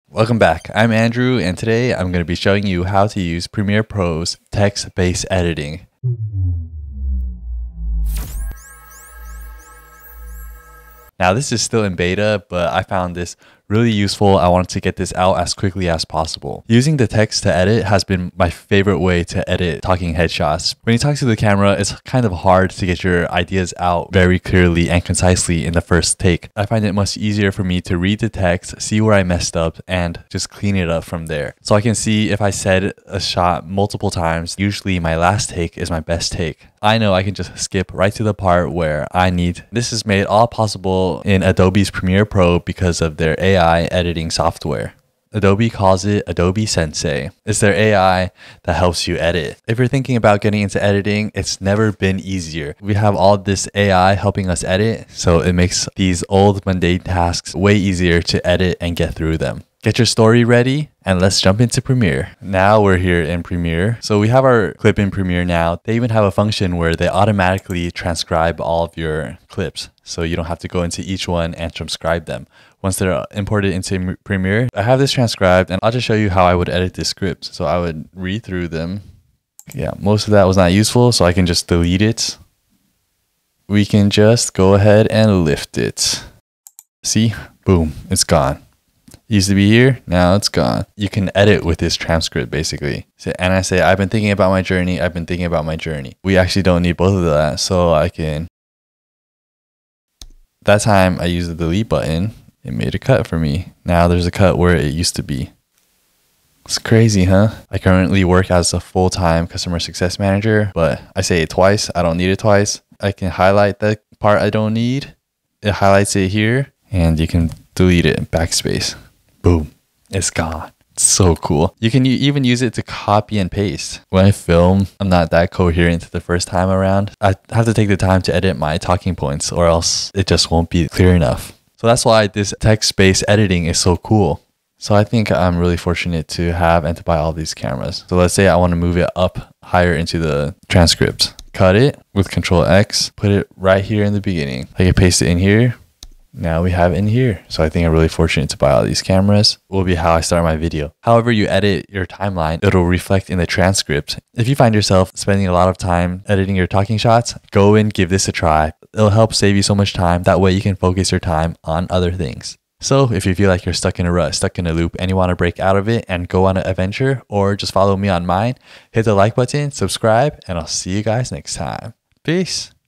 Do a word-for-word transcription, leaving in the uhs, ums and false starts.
Welcome back. I'm Andrew, and today I'm going to be showing you how to use Premiere Pro's text-based editing. Now, this is still in beta, but I found this really useful. I wanted to get this out as quickly as possible. Using the text to edit has been my favorite way to edit talking headshots. When you talk to the camera, it's kind of hard to get your ideas out very clearly and concisely in the first take. I find it much easier for me to read the text, see where I messed up, and just clean it up from there. So I can see if I said a shot multiple times, usually my last take is my best take. I know I can just skip right to the part where I need. This is made all possible in Adobe's Premiere Pro because of their A I editing software. Adobe calls it Adobe Sensei. It's their A I that helps you edit. If you're thinking about getting into editing, it's never been easier. We have all this A I helping us edit, so it makes these old mundane tasks way easier to edit and get through them. Get your story ready and let's jump into Premiere. Now we're here in Premiere. So we have our clip in Premiere now. They even have a function where they automatically transcribe all of your clips. So you don't have to go into each one and transcribe them. Once they're imported into Premiere, I have this transcribed and I'll just show you how I would edit this script. So I would read through them. Yeah, most of that was not useful, so I can just delete it. We can just go ahead and lift it. See, boom, it's gone. Used to be here, now it's gone. You can edit with this transcript basically. So, and I say, I've been thinking about my journey, I've been thinking about my journey. We actually don't need both of that, so I can. That time I used the delete button, it made a cut for me. Now there's a cut where it used to be. It's crazy, huh? I currently work as a full-time customer success manager, but I say it twice, I don't need it twice. I can highlight the part I don't need. It highlights it here, and you can delete it in backspace. Boom, it's gone. It's so cool. You can even use it to copy and paste. When I film, I'm not that coherent the first time around. I have to take the time to edit my talking points or else it just won't be clear enough. So that's why this text-based editing is so cool. So I think I'm really fortunate to have and to buy all these cameras. So let's say I want to move it up higher into the transcript. Cut it with control X, put it right here in the beginning. I can paste it in here. Now we have it in here. So I think I'm really fortunate to buy all these cameras. It will be how I start my video. However you edit your timeline, it'll reflect in the transcript. If you find yourself spending a lot of time editing your talking shots, go and give this a try. It'll help save you so much time. That way you can focus your time on other things. So if you feel like you're stuck in a rut, stuck in a loop, and you want to break out of it and go on an adventure, or just follow me on mine, hit the like button, subscribe, and I'll see you guys next time. Peace.